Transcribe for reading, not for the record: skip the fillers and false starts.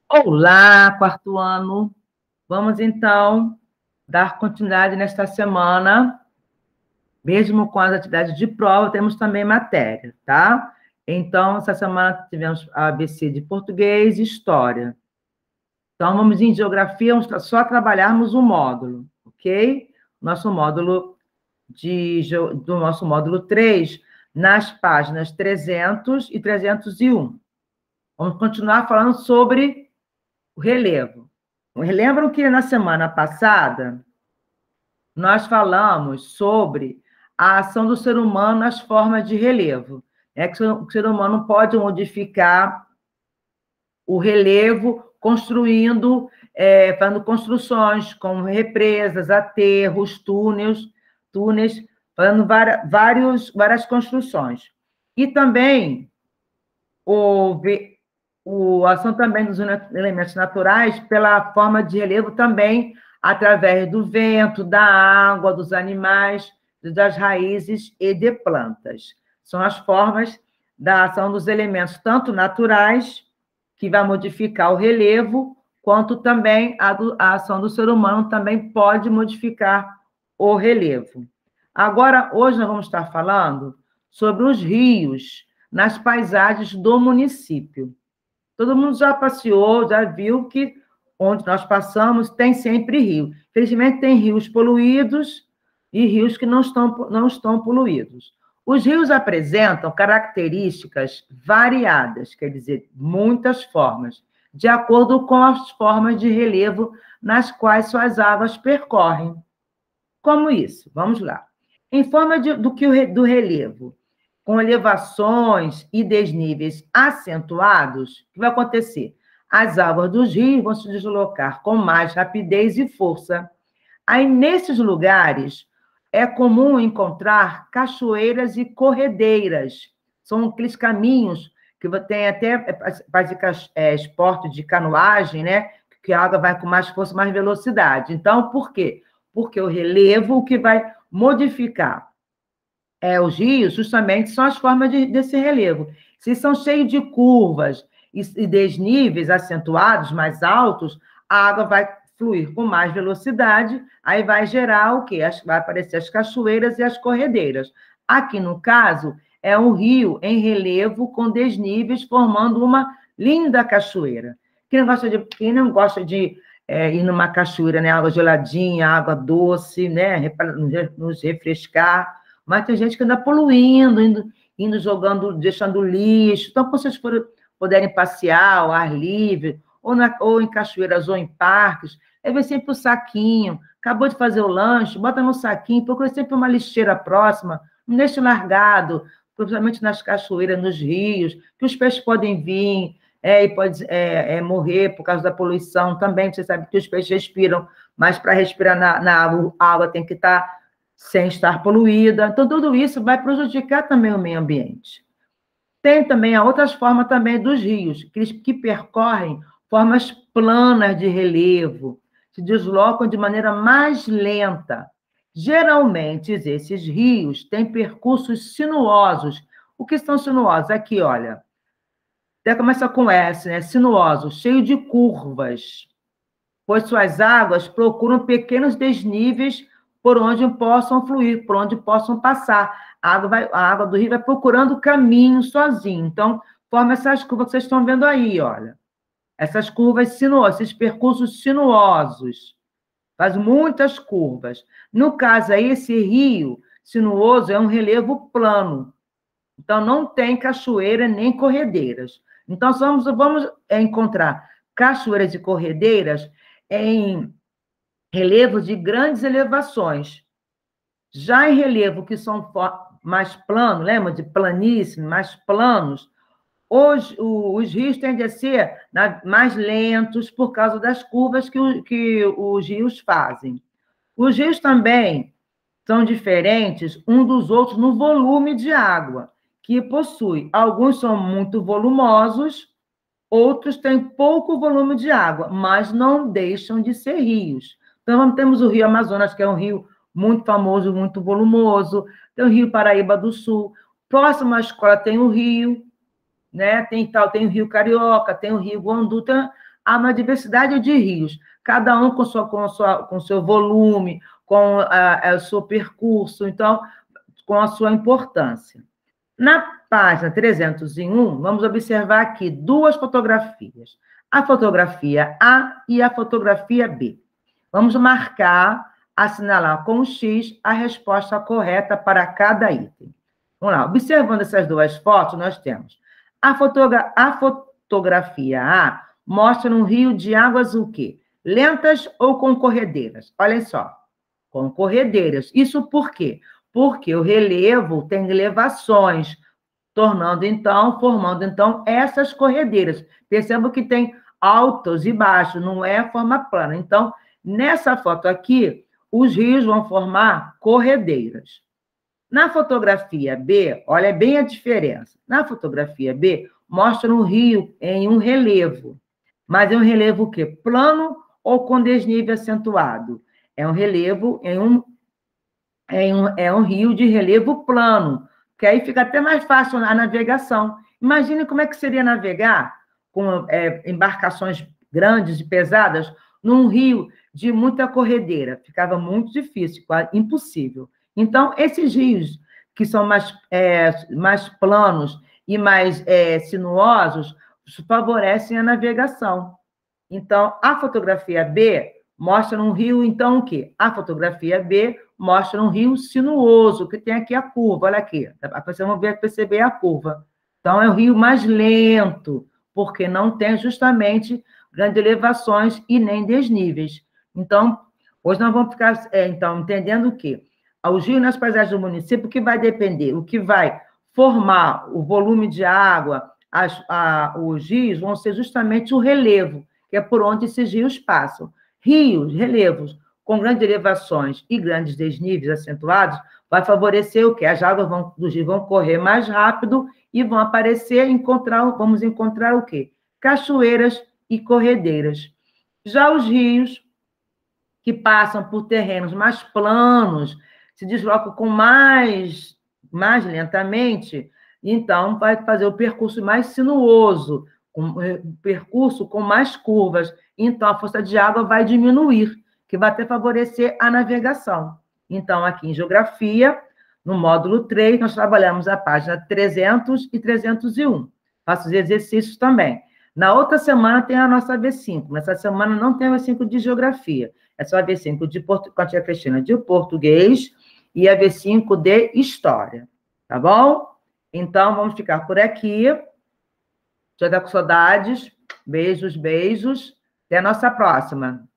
Olá, quarto ano. Vamos, então, dar continuidade nesta semana. Mesmo com as atividades de prova, temos também matéria, tá? Então, essa semana tivemos a ABC de português e história. Então, vamos em geografia, vamos só trabalharmos o módulo, ok? Nosso módulo do nosso módulo 3, nas páginas 300 e 301. Vamos continuar falando sobre o relevo. Lembram que na semana passada nós falamos sobre a ação do ser humano nas formas de relevo, né? Que o ser humano pode modificar o relevo construindo, fazendo construções como represas, aterros, túneis, fazendo várias construções. E também houve a ação também dos elementos naturais pela forma de relevo também através do vento, da água, dos animais, das raízes e de plantas. São as formas da ação dos elementos, tanto naturais, que vai modificar o relevo, quanto também a ação do ser humano também pode modificar o relevo. Agora, hoje nós vamos estar falando sobre os rios nas paisagens do município. Todo mundo já passeou, já viu que onde nós passamos tem sempre rio. Felizmente, tem rios poluídos e rios que não estão poluídos. Os rios apresentam características variadas, quer dizer, muitas formas, de acordo com as formas de relevo nas quais suas águas percorrem. Como isso? Vamos lá. Em forma do relevo, com elevações e desníveis acentuados, o que vai acontecer? As águas dos rios vão se deslocar com mais rapidez e força. Aí, nesses lugares, é comum encontrar cachoeiras e corredeiras. São aqueles caminhos que tem até esporte de canoagem, né? Que a água vai com mais força, mais velocidade. Então, por quê? Porque o relevo, o que vai modificar os rios, justamente, são as formas desse relevo. Se são cheios de curvas e desníveis acentuados, mais altos, a água vai fluir com mais velocidade, aí vai gerar o quê? Vai aparecer as cachoeiras e as corredeiras. Aqui, no caso, é um rio em relevo com desníveis, formando uma linda cachoeira. Quem não gosta de ir numa cachoeira, né? Água geladinha, água doce, né? Para nos refrescar. Mas tem gente que anda poluindo, indo jogando, deixando lixo. Então, quando vocês puderem passear ao ar livre, ou em cachoeiras ou em parques, leve sempre o saquinho. Acabou de fazer o lanche, bota no saquinho, procure sempre uma lixeira próxima, não deixe largado, principalmente nas cachoeiras, nos rios, que os peixes podem vir e pode morrer por causa da poluição também. Você sabe que os peixes respiram, mas para respirar na água, a água tem que estar sem estar poluída. Então, tudo isso vai prejudicar também o meio ambiente. Tem também outras formas também dos rios, que percorrem formas planas de relevo, se deslocam de maneira mais lenta. Geralmente, esses rios têm percursos sinuosos. O que são sinuosos? Aqui, olha, até começa com S, né? Sinuoso, cheio de curvas, pois suas águas procuram pequenos desníveis por onde possam fluir, por onde possam passar. A água do rio vai procurando caminho sozinho. Então, forma essas curvas que vocês estão vendo aí, olha. Essas curvas sinuosas, esses percursos sinuosos. Faz muitas curvas. No caso aí, esse rio sinuoso é um relevo plano. Então, não tem cachoeira nem corredeiras. Então, vamos encontrar cachoeiras e corredeiras em relevos de grandes elevações. Já em relevo que são mais planos, lembra de planície, mais planos, os rios tendem a ser mais lentos por causa das curvas que os rios fazem. Os rios também são diferentes uns dos outros no volume de água que possui. Alguns são muito volumosos, outros têm pouco volume de água, mas não deixam de ser rios. Então, temos o Rio Amazonas, que é um rio muito famoso, muito volumoso. Tem o Rio Paraíba do Sul. Próximo à escola tem o Rio, né? Tem o Rio Carioca, tem o Rio Guandu. há uma diversidade de rios, cada um com seu volume, com o seu percurso, então, com a sua importância. Na página 301, vamos observar aqui duas fotografias, a fotografia A e a fotografia B. Vamos marcar, assinalar com X a resposta correta para cada item. Vamos lá, observando essas duas fotos, nós temos a fotografia A mostra um rio de águas o quê? Lentas ou com corredeiras? Olhem só, com corredeiras. Isso por quê? Porque o relevo tem elevações, formando então essas corredeiras. Perceba que tem altos e baixos, não é forma plana. Então, nessa foto aqui, os rios vão formar corredeiras. Na fotografia B, olha bem a diferença. Na fotografia B, mostra um rio em um relevo. Mas é um relevo o quê? Plano ou com desnível acentuado? É um relevo é um rio de relevo plano, que aí fica até mais fácil a navegação. Imagine como é que seria navegar com embarcações grandes e pesadas num rio de muita corredeira. Ficava muito difícil, quase impossível. Então, esses rios que são mais planos e mais sinuosos favorecem a navegação. Então, a fotografia B mostra um rio, então, o quê? A fotografia B mostra um rio sinuoso, que tem aqui a curva, olha aqui. Vocês vão perceber a curva. Então, é um rio mais lento, porque não tem justamente grandes elevações e nem desníveis. Então, hoje nós vamos ficar, entendendo o quê? Os rios nas paisagens do município, o que vai depender? O que vai formar o volume de água, os rios vão ser justamente o relevo, que é por onde esses rios passam. Rios, relevos, com grandes elevações e grandes desníveis acentuados, vai favorecer o quê? As águas dos rios vão correr mais rápido e vão vamos encontrar o quê? Cachoeiras e corredeiras. Já os rios, que passam por terrenos mais planos, se deslocam com mais lentamente, então vai fazer o percurso mais sinuoso, um percurso com mais curvas. Então, a força de água vai diminuir, que vai até favorecer a navegação. Então, aqui em Geografia, no módulo 3, nós trabalhamos a página 300 e 301. Faço os exercícios também. Na outra semana tem a nossa V5. Nessa semana não tem a V5 de Geografia. É só a V5 com a tia Cristina de Português e a V5 de História. Tá bom? Então, vamos ficar por aqui. Já está com saudades. Beijos, beijos. Até a nossa próxima.